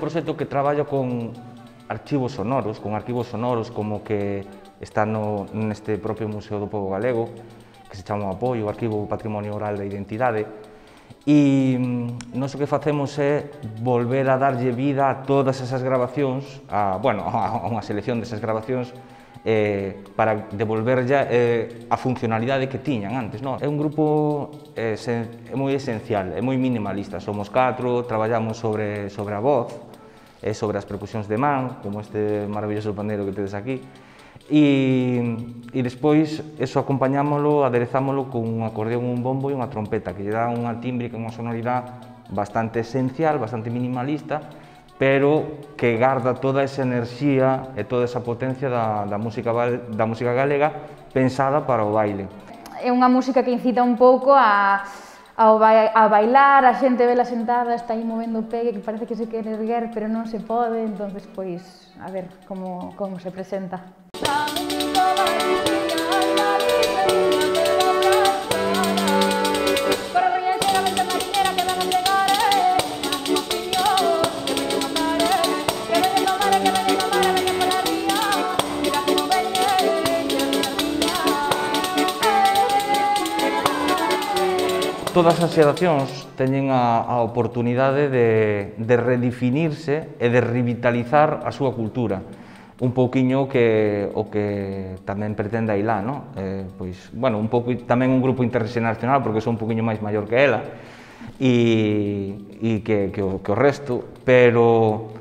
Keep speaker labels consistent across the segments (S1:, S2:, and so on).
S1: proxecto que traballa con arquivos sonoros como que está neste propio Museo do Pobo Galego, que se chama o Apoio, o Arquivo Patrimonio Oral da Identidade, e nós o que facemos é volver a darlle vida a todas esas grabacións, a unha selección desas grabacións, para devolverlle a funcionalidade que tiñan antes. É un grupo moi esencial, é moi minimalista, somos 4, traballamos sobre a voz, sobre as percusións de man, como este maravilloso pandeiro que tedes aquí, e despois eso acompañámolo, aderezámolo con un acordeón, un bombo e unha trompeta, que lle dá unha tímbrica, unha sonoridade bastante esencial, bastante minimalista, pero que garda toda esa enerxía e toda esa potencia da música galega pensada para o baile.
S2: É unha música que incita un pouco a bailar, a xente vela sentada, está aí movendo o pegue, que parece que se quere erguer, pero non se pode, entonces, pois, a ver como se presenta.
S1: Todas as xeracións teñen a oportunidade de redefinirse e de revitalizar a súa cultura. Un pouquiño o que tamén pretende a Ailá, un pouco tamén un grupo interxeneracional, porque son un pouquiño máis maior que ela e que o resto, pero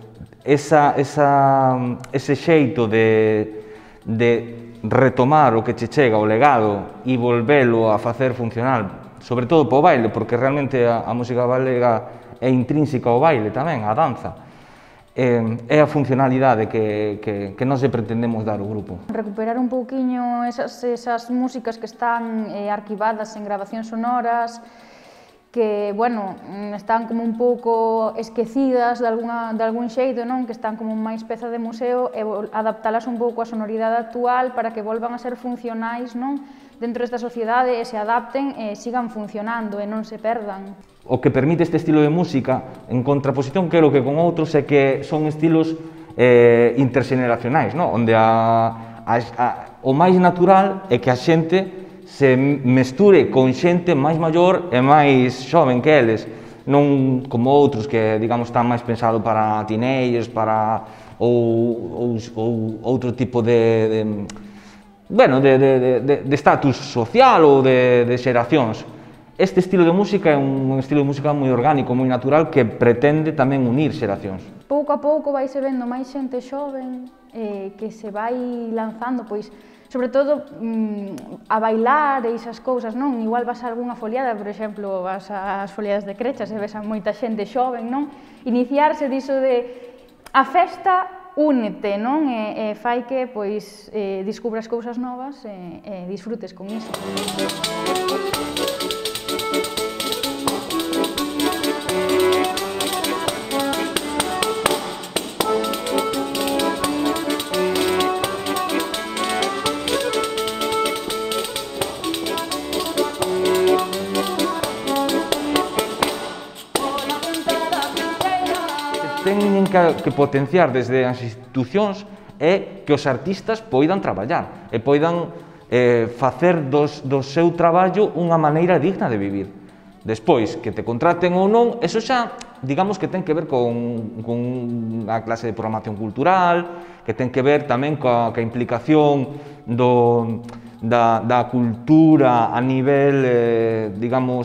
S1: ese xeito de retomar o que che chega, o legado, e volvelo a facer funcional, sobre todo para o baile, porque realmente a música galega é intrínseca ao baile tamén, á danza. É a funcionalidade que nós pretendemos dar ao grupo.
S2: Recuperar un pouquiño esas músicas que están arquivadas en grabacións sonoras, que, están como un pouco esquecidas de algún xeito, que están como máis peza de museo, e adaptalas un pouco á sonoridade actual para que volvan a ser funcionais dentro desta sociedade e se adapten e sigan funcionando e non se perdan.
S1: O que permite este estilo de música, en contraposición, creo que con outros, é que son estilos interxeneracionais, onde o máis natural é que a xente se mesture con xente máis maior e máis xoven que eles, non como outros que, digamos, están máis pensados para teenagers, ou outro tipo de estatus social ou de xeracións. Este estilo de música é un estilo de música moi orgánico, moi natural, que pretende tamén unir xeracións.
S2: Pouco a pouco vaise vendo máis xente xoven que se vai lanzando, pois, sobre todo a bailar e esas cousas, Igual vas a algunha foliada, por exemplo, vas ás foliadas de Crechas e ves a moita xente xoven, Iniciarse diso de a festa únete, e fai que, pois, descubras cousas novas e disfrutes con iso.
S1: Teñen que potenciar desde as institucións é que os artistas poidan traballar e poidan facer do seu traballo unha maneira digna de vivir. Despois, que te contraten ou non, eso xa, digamos que ten que ver con a clase de programación cultural, que ten que ver tamén coa implicación da cultura a nivel, digamos,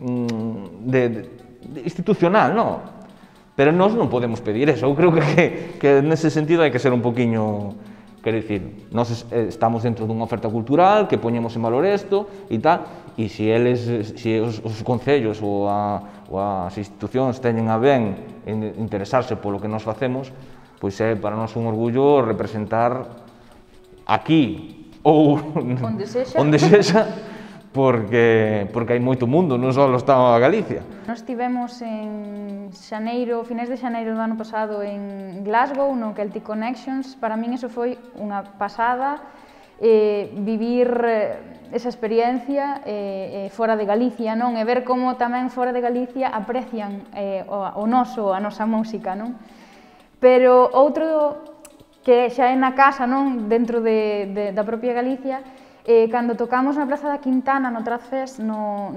S1: institucional, Pero nós non podemos pedir eso. Eu creo que nese sentido hai que ser un poquinho, quero dicir, nós estamos dentro dunha oferta cultural que poñemos en valor isto e tal, e se os concellos ou as institucións teñen a ben interesarse polo que nós facemos, pois é para nós un orgullo representar aquí ou onde sexa, porque hai moito mundo, non só está a Galicia.
S2: Nós estivemos en finais de xaneiro do ano pasado en Glasgow, no Celtic Connections. Para min iso foi unha pasada, vivir esa experiencia fora de Galicia, e ver como tamén fora de Galicia aprecian a nosa música, Pero outro que xa é na casa, non, dentro da propia Galicia, cando tocamos na Praza da Quintana no Trazfest, no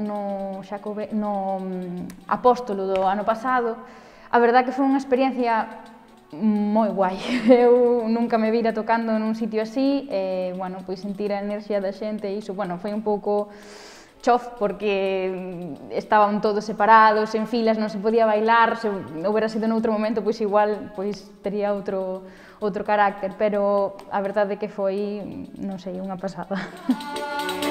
S2: Apóstolo do ano pasado, a verdad que foi unha experiencia moi guai. Eu nunca me vira tocando nun sitio así, bueno, pois sentir a enerxía da xente e iso, bueno, foi un pouco chof, porque estaban todos separados, en filas, non se podía bailar, se houbera sido noutro momento, pois igual pois tería outro carácter, pero a verdade é que foi, non sei, unha pasada.